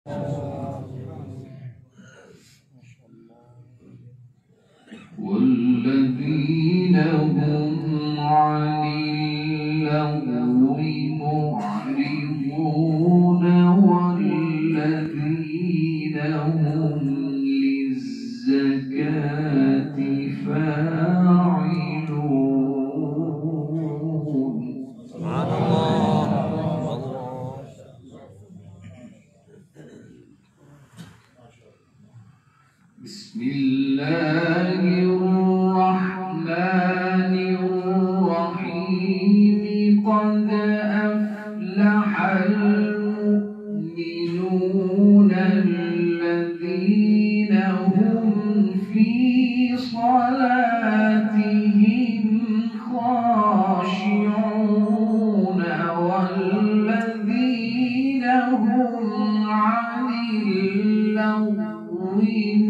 والذين هم عن اللغو معرضون والذين هم للزكاة فاعلون. سبحان الله. بسم الله الرحمن الرحيم. قد أفلح المؤمنون الذين هم في صلاتهم خاشعون والذين هم عن اللغو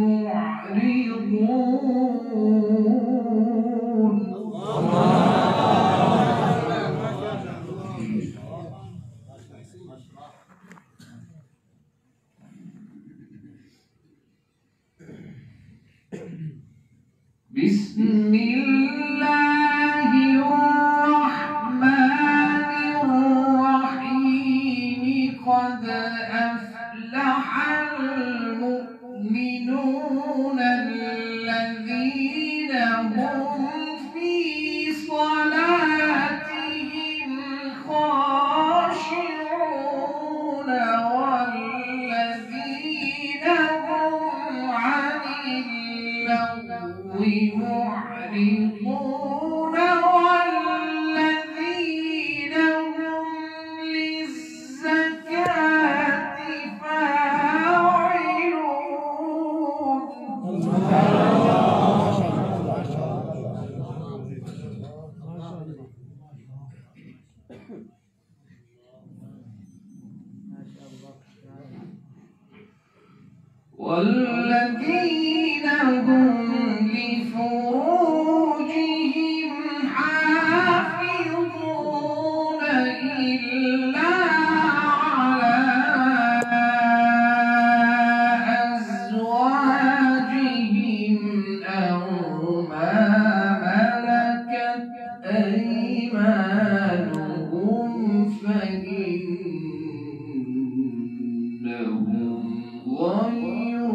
معرضون. بسم الله الرحمن الرحيم. قد أفلح المؤمنون الذين هم في صلاتهم خاشعون والذين هم عن اللغو معرضون والذين هم للزكاة فاعلون. والذين هم لفروجهم حافظون إلا على أزواجهم أو ما ملكت أيمانهم فإنهم غير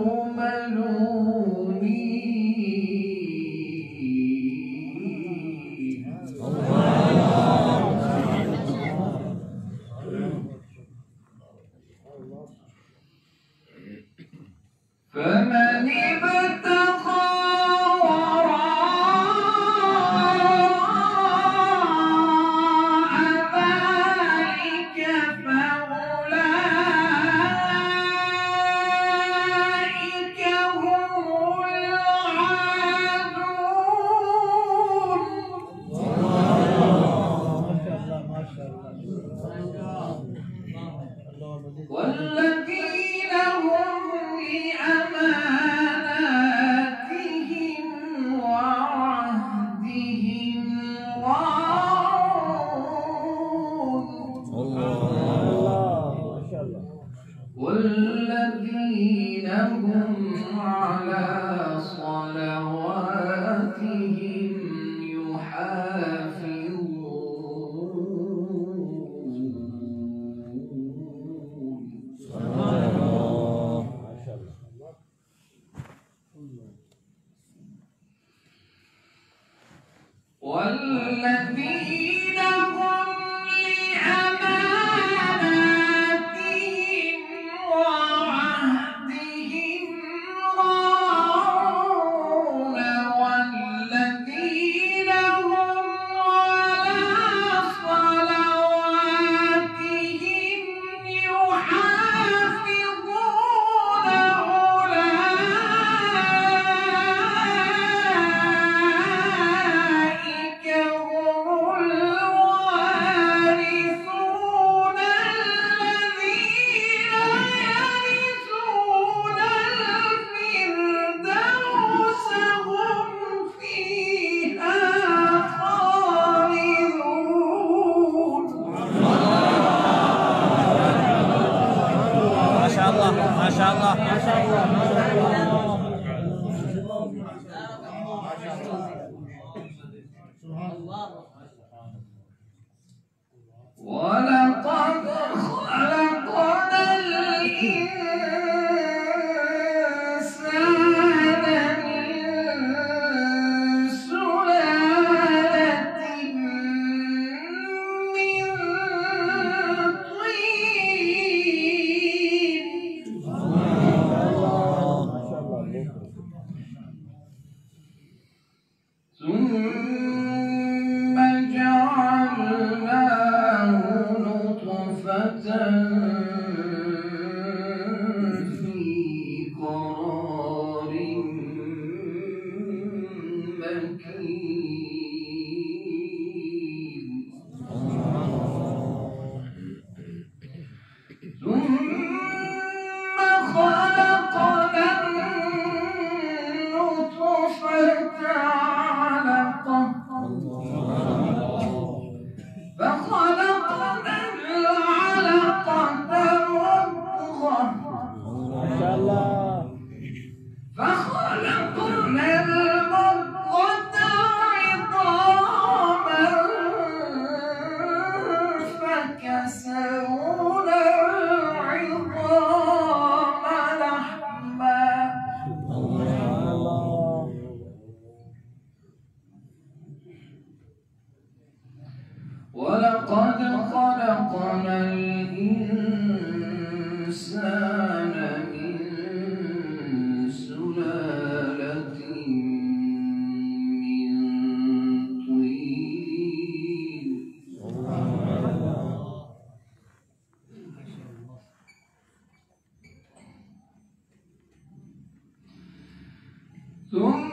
ملومين. فمن ابتغى وراء ذلك فأولئك هم العادون. والذين هم لأماناتهم وعهدهم راعون. والذين هم على صلواتهم والذين هم لأماناتهم وعهدهم راعون والذين هم على صلواتهم يحافظون أولئك هم ما شاء الله ما شاء الله ما شاء الله. ولقد خلقنا الإنسان من سلالة من طين ثم جعلناه نطفة في قرار مكين ثم خلقنا النطفة علقة فخلقنا العلقة مضغة فخلقنا المضغة عظاما فكسونا العظام لحما ولقد خلقنا الإنسان من سلالة من طين ثم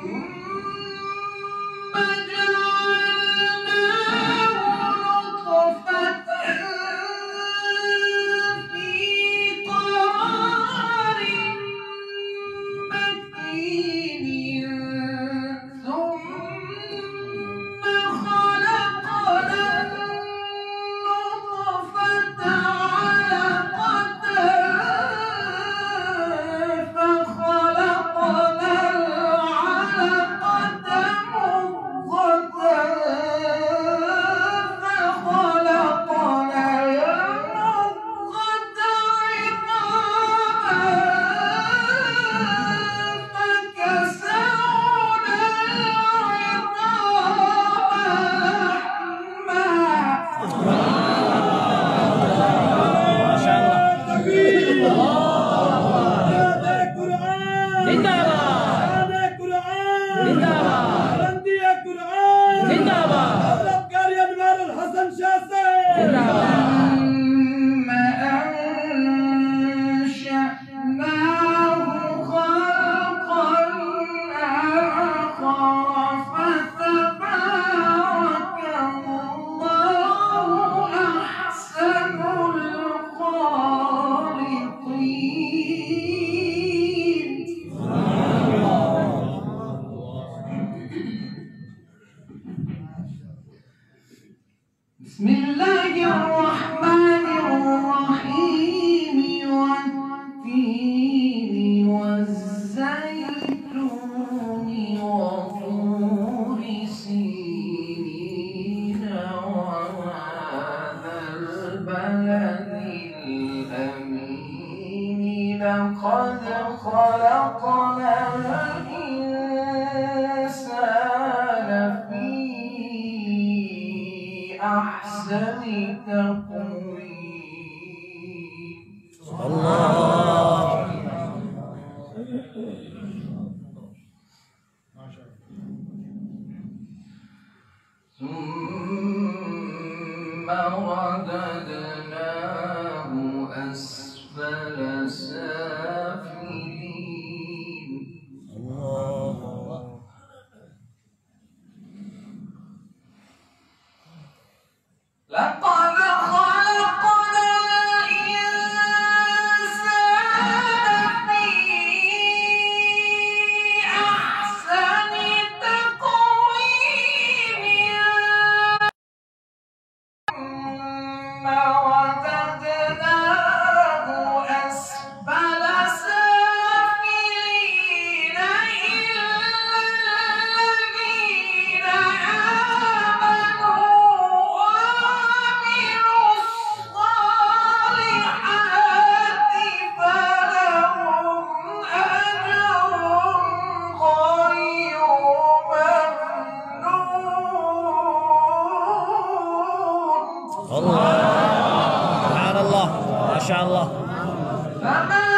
بسم الله الرحمن الرحيم والتين والزيتون وطور سينين وهذا البلد الأمين لقد خلقنا الإنسان في أحسن تقويم ثم رددناه أسفل سافلين لقد خلقنا الإنسان فمن